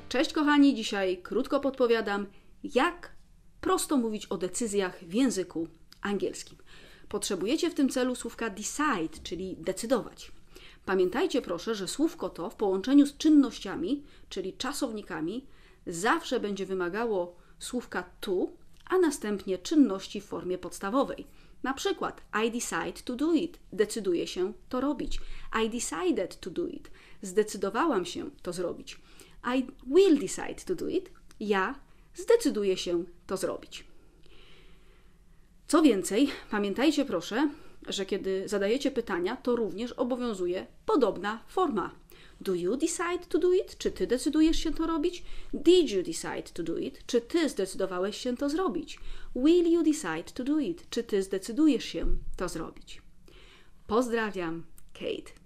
Cześć kochani, dzisiaj krótko podpowiadam, jak prosto mówić o decyzjach w języku angielskim. Potrzebujecie w tym celu słówka decide, czyli decydować. Pamiętajcie proszę, że słówko to w połączeniu z czynnościami, czyli czasownikami, zawsze będzie wymagało słówka to, a następnie czynności w formie podstawowej. Na przykład I decide to do it. Decyduję się to robić. I decided to do it. Zdecydowałam się to zrobić. I will decide to do it. Ja zdecyduję się to zrobić. Co więcej, pamiętajcie proszę, że kiedy zadajecie pytania, to również obowiązuje podobna forma. Do you decide to do it? Czy ty decydujesz się to robić? Did you decide to do it? Czy ty zdecydowałeś się to zrobić? Will you decide to do it? Czy ty zdecydujesz się to zrobić? Pozdrawiam, Kate.